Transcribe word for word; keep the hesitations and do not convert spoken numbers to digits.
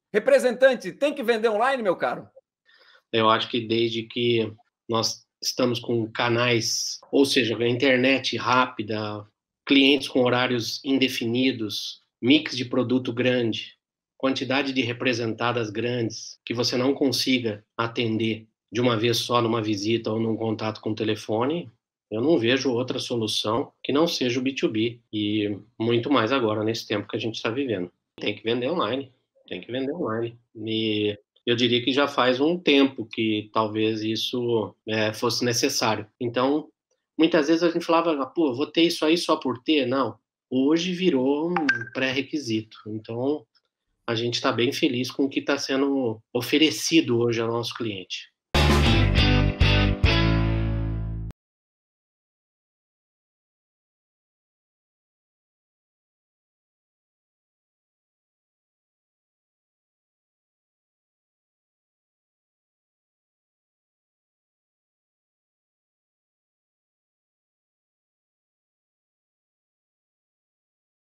Representante, tem que vender online, meu caro? Eu acho que desde que nós estamos com canais, ou seja, a internet rápida, clientes com horários indefinidos, mix de produto grande, quantidade de representadas grandes, que você não consiga atender de uma vez só numa visita ou num contato com o telefone, eu não vejo outra solução que não seja o B dois B, e muito mais agora, nesse tempo que a gente está vivendo. Tem que vender online, tem que vender online. E eu diria que já faz um tempo que talvez isso é, fosse necessário. Então, muitas vezes a gente falava, pô, vou ter isso aí só por ter? Não. Hoje virou um pré-requisito. Então, a gente está bem feliz com o que está sendo oferecido hoje ao nosso cliente.